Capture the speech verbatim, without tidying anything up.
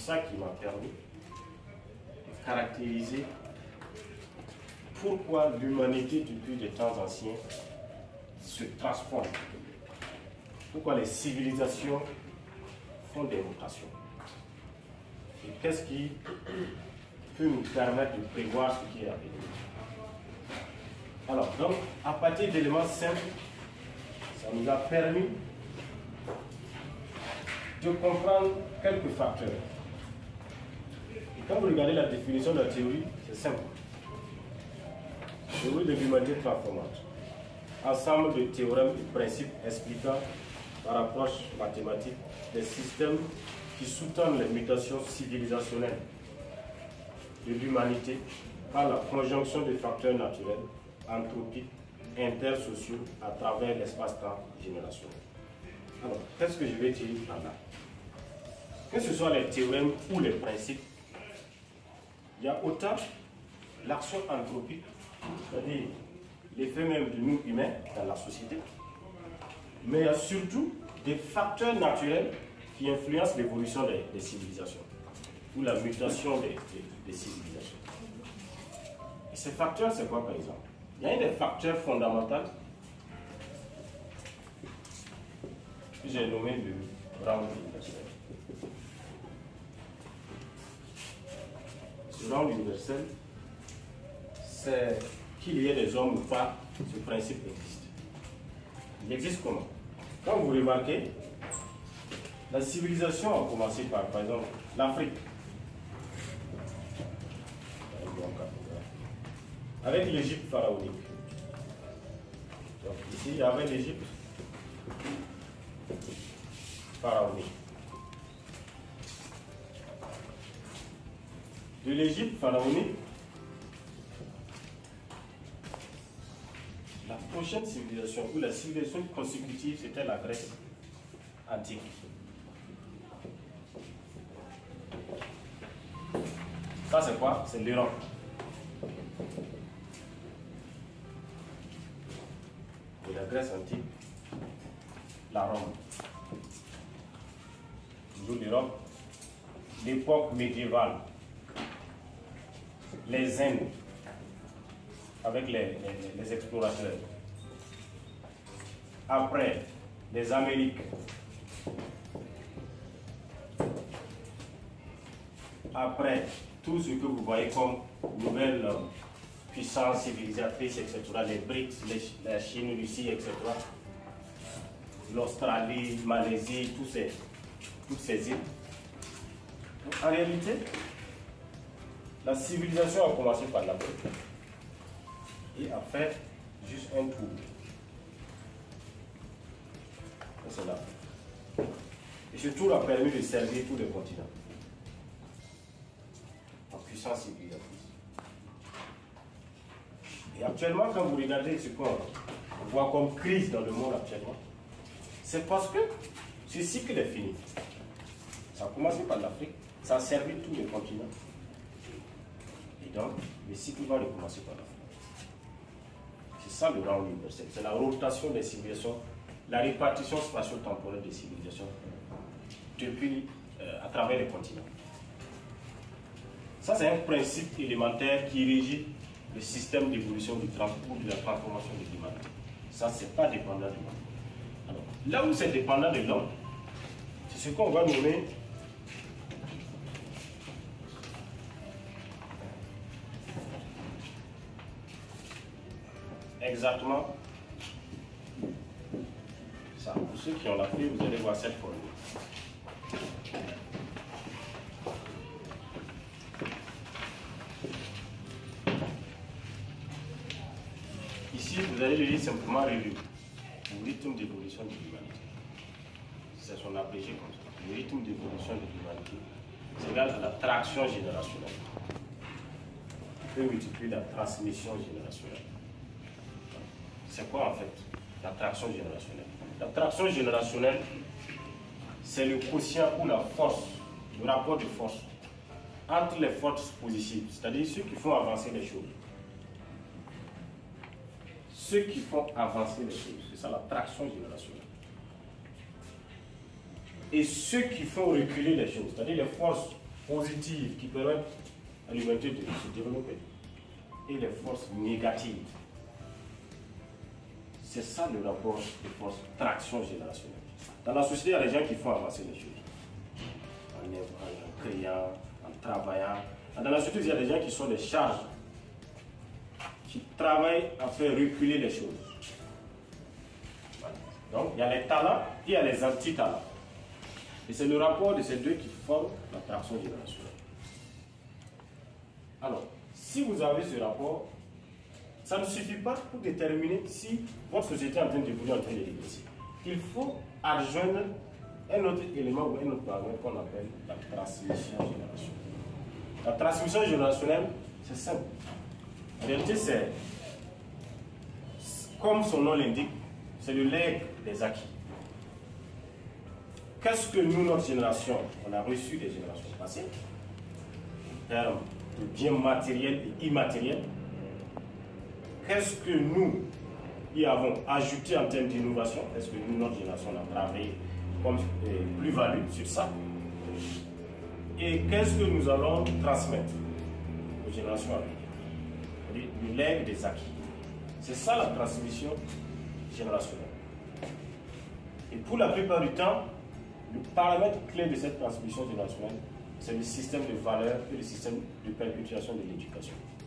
ça qui m'a permis de caractériser pourquoi l'humanité depuis des temps anciens se transforme. Pourquoi les civilisations font des mutations. Et qu'est-ce qui peut nous permettre de prévoir ce qui est à venir. Alors, donc, à partir d'éléments simples, ça nous a permis de comprendre quelques facteurs. Et quand vous regardez la définition de la théorie, c'est simple. Théorie de l'humanité transformante. Ensemble de théorèmes et principes expliquant par approche mathématique des systèmes qui sous-tendent les mutations civilisationnelles de l'humanité par la conjonction des facteurs naturels, anthropiques, intersociaux à travers l'espace-temps générationnel. Alors, qu'est-ce que je vais dire par là? Que ce soit les théorèmes ou les principes, il y a autant l'action anthropique, c'est-à-dire l'effet même de nous humains dans la société, mais il y a surtout des facteurs naturels qui influencent l'évolution des, des civilisations ou la mutation des, des, des civilisations. Et ces facteurs, c'est quoi par exemple? Il y a des facteurs fondamentaux que j'ai nommé le round universel. Ce round universel, c'est qu'il y ait des hommes ou pas, ce principe existe. Il existe comment? Quand vous remarquez, la civilisation a commencé par, par exemple, l'Afrique. Avec l'Égypte pharaonique. Donc ici, il y avait l'Égypte pharaonique. De l'Égypte pharaonique, la prochaine civilisation, ou la civilisation consécutive, c'était la Grèce antique. Ça, c'est quoi? C'est l'Europe. De la Grèce antique, la Rome. Toujours l'Europe. L'époque médiévale. Les Indes, avec les, les, les explorateurs. Après, les Amériques. Après, tout ce que vous voyez comme nouvelle euh, puissance civilisatrice, et cetera, les B R I C S, les, la Chine, Russie, et cetera, l'Australie, Malaisie, tous ces, toutes ces îles. Donc, en réalité, la civilisation a commencé par l'Afrique et a fait juste un tour. C'est l'Afrique. Et ce tour a permis de servir tous les continents. En puissance civilisatrice. Et actuellement, quand vous regardez ce qu'on voit comme crise dans le monde actuellement, c'est parce que ce cycle est fini. Ça a commencé par l'Afrique, ça a servi tous les continents. Et donc, le cycle va recommencer par l'Afrique. C'est ça le round universel. C'est la rotation des civilisations, la répartition spatio-temporelle des civilisations depuis, euh, à travers les continents. Ça, c'est un principe élémentaire qui régit le système d'évolution du transport, de la transformation de l'humanité. Ça, ce n'est pas dépendant de l'homme. Alors, là où c'est dépendant de l'homme, c'est ce qu'on va nommer exactement ça. Pour ceux qui ont la clé, vous allez voir cette formule. Ici, vous allez le lire simplement revue. Le rythme d'évolution de l'humanité. C'est son abrégé comme ça. Le rythme d'évolution de l'humanité, c'est égal à la traction générationnelle. On peut multiplier la transmission générationnelle. C'est quoi en fait la traction générationnelle? La traction générationnelle, c'est le quotient ou la force, le rapport de force entre les forces positives, c'est-à-dire ceux qui font avancer les choses. Ceux qui font avancer les choses, c'est ça la traction générationnelle. Et ceux qui font reculer les choses, c'est-à-dire les forces positives qui permettent à l'humanité de se développer et les forces négatives. C'est ça le rapport de force traction générationnelle. Dans la société, il y a des gens qui font avancer les choses. En, en, en créant, en travaillant. Dans la société, il y a des gens qui sont des charges, qui travaillent à faire reculer les choses. Voilà. Donc, il y a les talents et il y a les anti-talents. Et c'est le rapport de ces deux qui forment la traction générationnelle. Alors, si vous avez ce rapport, ça ne suffit pas pour déterminer si votre société est en train de bouger, en train de régresser. Il faut adjoindre un autre élément ou un autre paramètre qu'on appelle la transmission générationnelle. La transmission générationnelle, c'est simple. En réalité, c'est, comme son nom l'indique, c'est le legs des acquis. Qu'est-ce que nous, notre génération, on a reçu des générations passées, en termes de biens matériels et immatériels? Qu'est-ce que nous y avons ajouté en termes d'innovation? Est-ce que nous, notre génération, on a travaillé comme plus-value sur ça? Et qu'est-ce que nous allons transmettre aux générations à venir? Le legs des acquis. C'est ça la transmission générationnelle. Et pour la plupart du temps, le paramètre clé de cette transmission générationnelle, c'est le système de valeurs et le système de perpétuation de l'éducation.